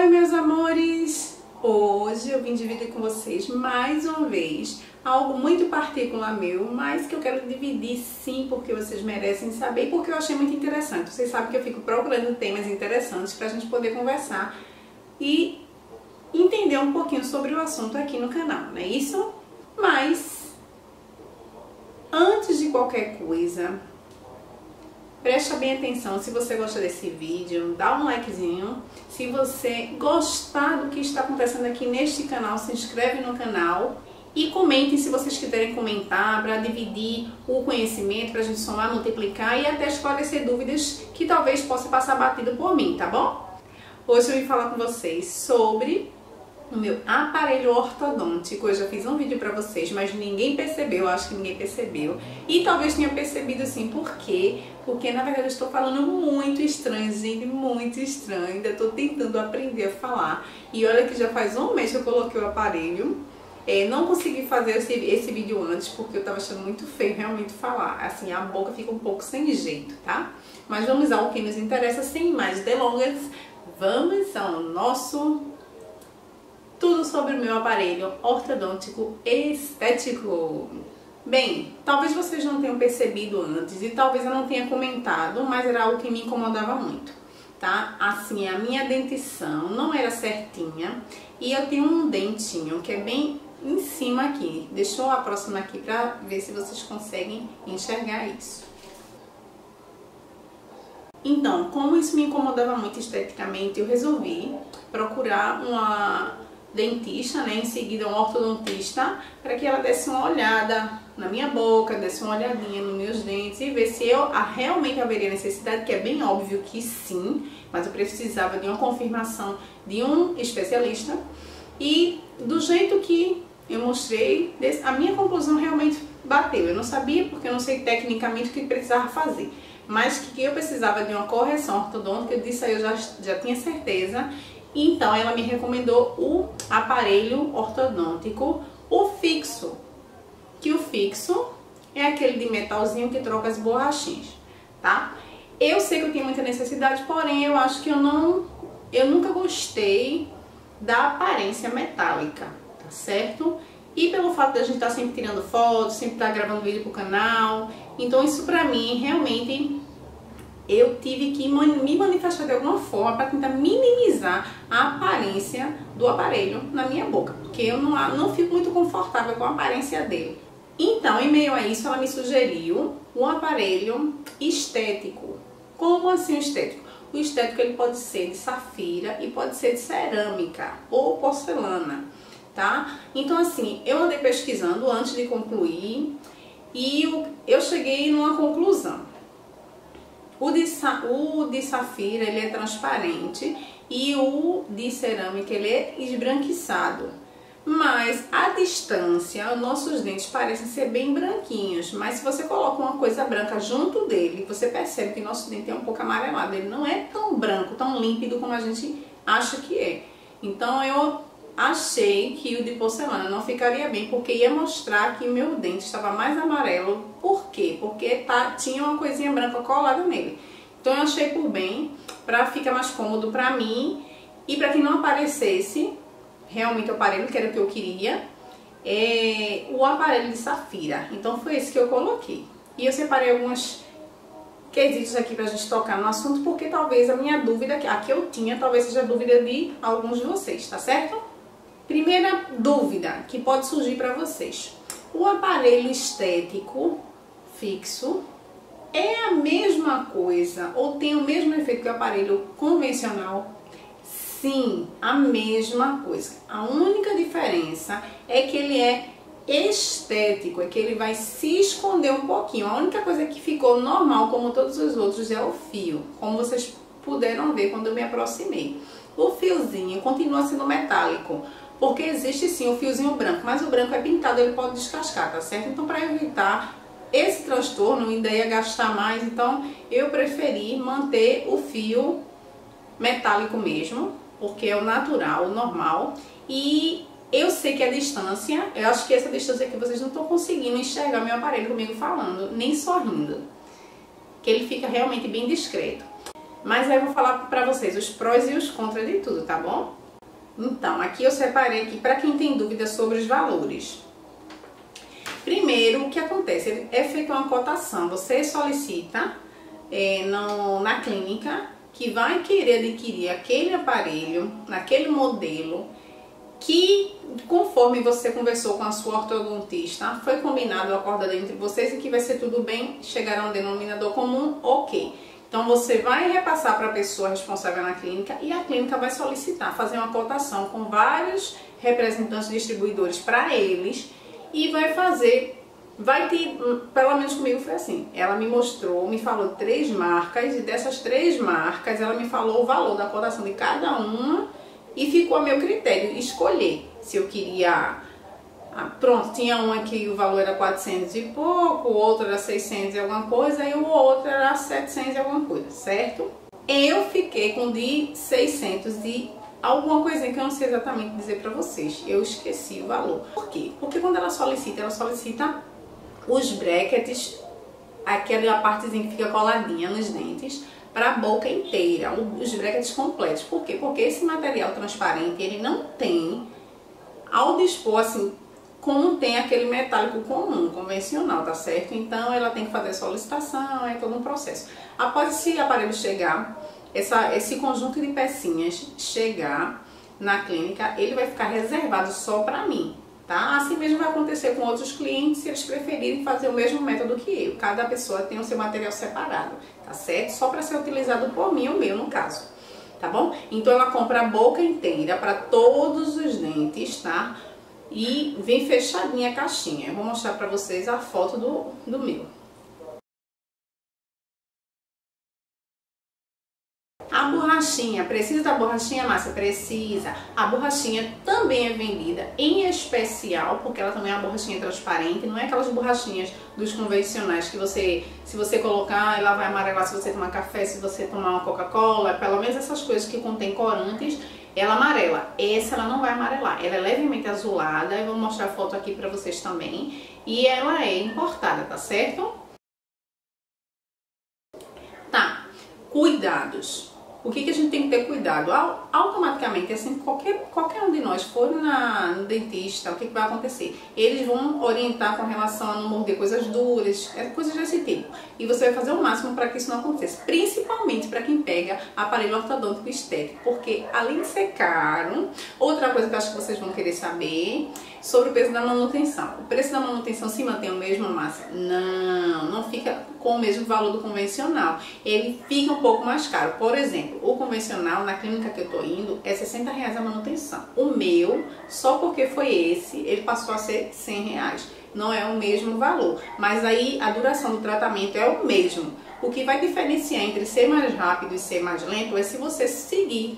Oi, meus amores! Hoje eu vim dividir com vocês mais uma vez algo muito particular meu, mas que eu quero dividir sim, porque vocês merecem saber e porque eu achei muito interessante. Vocês sabem que eu fico procurando temas interessantes pra gente poder conversar e entender um pouquinho sobre o assunto aqui no canal, não é isso? Mas, antes de qualquer coisa, presta bem atenção. Se você gostou desse vídeo, dá um likezinho. Se você gostar do que está acontecendo aqui neste canal, se inscreve no canal. E comentem se vocês quiserem comentar, para dividir o conhecimento, para a gente somar, multiplicar e até esclarecer dúvidas que talvez possa passar batido por mim, tá bom? Hoje eu vim falar com vocês sobre o meu aparelho ortodôntico. Eu já fiz um vídeo pra vocês, mas ninguém percebeu, eu acho que ninguém percebeu. E talvez tenha percebido assim, por quê? Porque na verdade eu estou falando muito estranho, gente, muito estranho. Ainda estou tentando aprender a falar. E olha que já faz um mês que eu coloquei o aparelho. Não consegui fazer esse vídeo antes, porque eu tava achando muito feio realmente falar. Assim, a boca fica um pouco sem jeito, tá? Mas vamos ao que nos interessa, sem mais delongas. Vamos ao nosso... tudo sobre o meu aparelho ortodôntico estético. Bem, talvez vocês não tenham percebido antes e talvez eu não tenha comentado, mas era algo que me incomodava muito, tá? Assim, a minha dentição não era certinha e eu tenho um dentinho que é bem em cima aqui. Deixa eu aproximar aqui pra ver se vocês conseguem enxergar isso. Então, como isso me incomodava muito esteticamente, eu resolvi procurar uma dentista, né, em seguida um ortodontista, para que ela desse uma olhada na minha boca, desse uma olhadinha nos meus dentes e ver se eu realmente haveria necessidade, que é bem óbvio que sim, mas eu precisava de uma confirmação de um especialista. E do jeito que eu mostrei, a minha conclusão realmente bateu. Eu não sabia, porque eu não sei tecnicamente o que precisava fazer, mas que eu precisava de uma correção ortodôntica. Eu disse aí, eu já tinha certeza. Então ela me recomendou o aparelho ortodôntico, o fixo. Que o fixo é aquele de metalzinho que troca as borrachinhas, tá? Eu sei que eu tenho muita necessidade, porém eu acho que eu nunca gostei da aparência metálica, tá certo? E pelo fato de a gente estar sempre tirando fotos, sempre estar gravando vídeo pro canal, então isso pra mim realmente eu tive que me manifestar de alguma forma para tentar minimizar a aparência do aparelho na minha boca, porque eu não fico muito confortável com a aparência dele. Então, em meio a isso, ela me sugeriu um aparelho estético. Como assim o estético? O estético ele pode ser de safira e pode ser de cerâmica ou porcelana, tá? Então assim, eu andei pesquisando antes de concluir e eu cheguei numa conclusão. O de safira ele é transparente e o de cerâmica ele é esbranquiçado. Mas à distância, nossos dentes parecem ser bem branquinhos, mas se você coloca uma coisa branca junto dele, você percebe que nosso dente é um pouco amarelado. Ele não é tão branco, tão límpido como a gente acha que é. Então eu achei que o de porcelana não ficaria bem, porque ia mostrar que o meu dente estava mais amarelo. Por quê? Porque tinha uma coisinha branca colada nele. Então eu achei por bem, para ficar mais cômodo para mim e para que não aparecesse realmente o aparelho, que era o que eu queria, o aparelho de safira. Então foi esse que eu coloquei. E eu separei alguns quesitos aqui pra gente tocar no assunto, porque talvez a minha dúvida, a que eu tinha, talvez seja a dúvida de alguns de vocês, tá certo? Primeira dúvida que pode surgir pra vocês: o aparelho estético fixo é a mesma coisa ou tem o mesmo efeito que o aparelho convencional? Sim, a mesma coisa. A única diferença é que ele é estético, é que ele vai se esconder um pouquinho. A única coisa que ficou normal, como todos os outros, é o fio, como vocês puderam ver quando eu me aproximei. O fiozinho continua sendo metálico, porque existe sim o fiozinho branco, mas o branco é pintado, ele pode descascar, tá certo? Então, para evitar esse transtorno, ainda ia gastar mais, então eu preferi manter o fio metálico mesmo, porque é o natural, o normal. E eu sei que a distância, eu acho que essa distância aqui vocês não estão conseguindo enxergar meu aparelho comigo falando, nem sorrindo, que ele fica realmente bem discreto. Mas aí eu vou falar pra vocês os prós e os contras de tudo, tá bom? Então, aqui eu separei aqui para quem tem dúvidas sobre os valores. Primeiro, o que acontece? É feita uma cotação, você solicita na clínica que vai querer adquirir aquele aparelho, naquele modelo, que conforme você conversou com a sua ortodontista, foi combinado o acordado entre vocês e que vai ser tudo bem, chegar a um denominador comum, ok. Então você vai repassar para a pessoa responsável na clínica e a clínica vai solicitar, fazer uma cotação com vários representantes distribuidores para eles e vai ter, pelo menos comigo foi assim, ela me mostrou, me falou 3 marcas e dessas 3 marcas ela me falou o valor da cotação de cada uma e ficou a meu critério escolher se eu queria. Pronto, tinha uma que o valor era 400 e pouco, o outro era 600 e alguma coisa e o outro era 700 e alguma coisa, certo? Eu fiquei com de 600 e alguma coisinha que eu não sei exatamente dizer pra vocês, eu esqueci o valor. Por quê? Porque quando ela solicita os brackets, aquela partezinha que fica coladinha nos dentes, para a boca inteira, os brackets completos. Por quê? Porque esse material transparente, ele não tem, ao dispor assim, como tem aquele metálico comum, convencional, tá certo? Então ela tem que fazer a solicitação, é todo um processo. Após esse aparelho chegar, esse conjunto de pecinhas chegar na clínica, ele vai ficar reservado só para mim, tá? Assim mesmo vai acontecer com outros clientes, se eles preferirem fazer o mesmo método que eu. Cada pessoa tem o seu material separado, tá certo? Só para ser utilizado por mim, o meu no caso, tá bom? Então ela compra a boca inteira para todos os dentes, tá? E vem fechadinha a caixinha. Eu vou mostrar pra vocês a foto do meu. A borrachinha, precisa da borrachinha, Márcia? Precisa. A borrachinha também é vendida em especial, porque ela também é uma borrachinha transparente, não é aquelas borrachinhas dos convencionais que você, se você colocar, ela vai amarelar se você tomar café, se você tomar uma Coca-Cola, pelo menos essas coisas que contêm corantes, ela amarela. Essa ela não vai amarelar, ela é levemente azulada, eu vou mostrar a foto aqui pra vocês também, e ela é importada, tá certo? Tá, cuidados. O que a gente tem que ter cuidado? Automaticamente, assim, qualquer um de nós for no dentista, o que vai acontecer? Eles vão orientar com relação a não morder coisas duras, coisas desse tipo. E você vai fazer o máximo para que isso não aconteça. Principalmente para quem pega aparelho ortodôntico estético. Porque além de ser caro, outra coisa que eu acho que vocês vão querer saber sobre o preço da manutenção. O preço da manutenção se mantém o mesmo, Márcia? Não fica com o mesmo valor do convencional. Ele fica um pouco mais caro. Por exemplo, o convencional, na clínica que eu tô indo, é R$60 a manutenção. O meu, só porque foi esse, ele passou a ser R$100. Não é o mesmo valor. Mas aí a duração do tratamento é o mesmo. O que vai diferenciar entre ser mais rápido e ser mais lento é se você seguir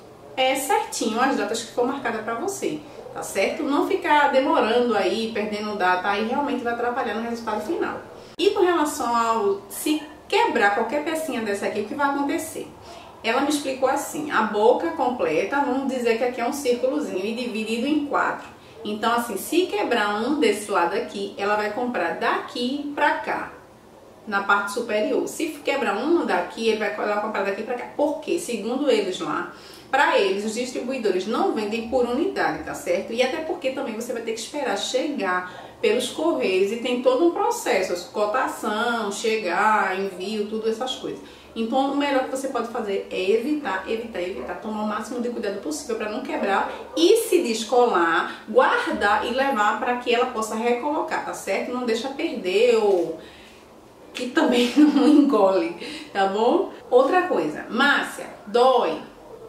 certinho as datas que for marcadas para você. Tá certo? Não ficar demorando aí, perdendo data, aí realmente vai atrapalhar no resultado final. E com relação ao se quebrar qualquer pecinha dessa aqui, o que vai acontecer? Ela me explicou assim, a boca completa, vamos dizer que aqui é um círculozinho e dividido em 4. Então assim, se quebrar um desse lado aqui, ela vai comprar daqui pra cá, na parte superior. Se quebrar um daqui, ela vai comprar daqui pra cá. Porque, segundo eles lá, para eles, os distribuidores não vendem por unidade, tá certo? E até porque também você vai ter que esperar chegar pelos correios e tem todo um processo, cotação, chegar, envio, tudo essas coisas. Então, o melhor que você pode fazer é evitar, tomar o máximo de cuidado possível para não quebrar e se descolar, guardar e levar para que ela possa recolocar, tá certo? Não deixa perder ou que também não engole, tá bom? Outra coisa, Márcia, dói.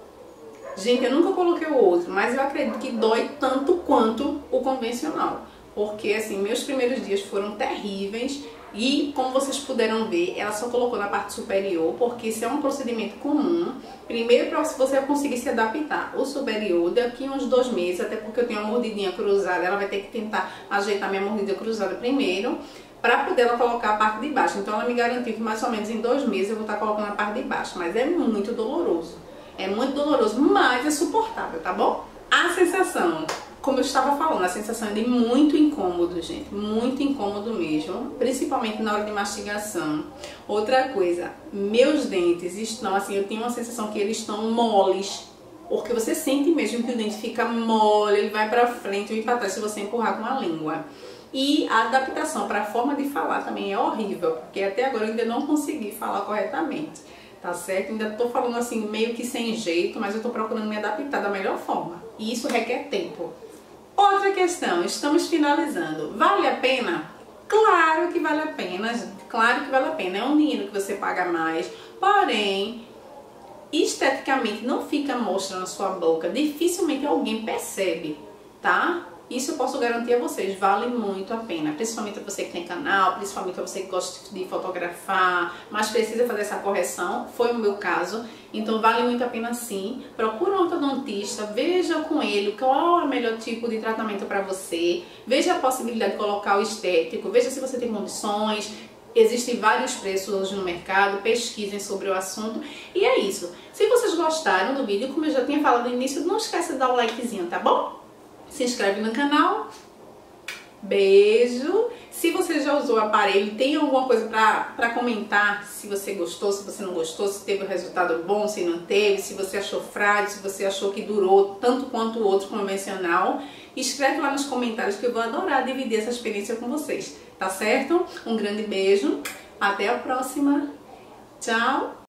Gente, eu nunca coloquei o outro, mas eu acredito que dói tanto quanto o convencional. Porque, assim, meus primeiros dias foram terríveis e, como vocês puderam ver, ela só colocou na parte superior, porque isso é um procedimento comum. Primeiro, para você conseguir se adaptar. O superior, daqui uns 2 meses, até porque eu tenho uma mordidinha cruzada, ela vai ter que tentar ajeitar minha mordida cruzada primeiro, para poder ela colocar a parte de baixo. Então, ela me garantiu que mais ou menos em 2 meses eu vou estar colocando a parte de baixo, mas é muito doloroso. É muito doloroso, mas é suportável, tá bom? A sensação Como eu estava falando, a sensação é de muito incômodo, gente, muito incômodo mesmo, principalmente na hora de mastigação. Outra coisa, meus dentes estão assim, eu tenho uma sensação que eles estão moles, porque você sente mesmo que o dente fica mole, ele vai pra frente e para trás se você empurrar com a língua. E a adaptação para a forma de falar também é horrível, porque até agora eu ainda não consegui falar corretamente, tá certo? Ainda tô falando assim meio que sem jeito, mas eu tô procurando me adaptar da melhor forma. E isso requer tempo. Outra questão, estamos finalizando. Vale a pena? Claro que vale a pena, gente. Claro que vale a pena. É um dinheiro que você paga mais, porém, esteticamente não fica mostra na sua boca. Dificilmente alguém percebe, tá? Isso eu posso garantir a vocês, vale muito a pena, principalmente você que tem canal, principalmente você que gosta de fotografar, mas precisa fazer essa correção, foi o meu caso, então vale muito a pena sim. Procura um ortodontista, veja com ele qual é o melhor tipo de tratamento para você, veja a possibilidade de colocar o estético, veja se você tem condições. Existem vários preços hoje no mercado, pesquisem sobre o assunto. E é isso. Se vocês gostaram do vídeo, como eu já tinha falado no início, não esqueça de dar um likezinho, tá bom? Se inscreve no canal. Beijo. Se você já usou o aparelho, tem alguma coisa pra comentar, se você gostou, se você não gostou, se teve um resultado bom, se não teve, se você achou frágil, se você achou que durou tanto quanto o outro convencional, escreve lá nos comentários que eu vou adorar dividir essa experiência com vocês, tá certo? Um grande beijo, até a próxima, tchau!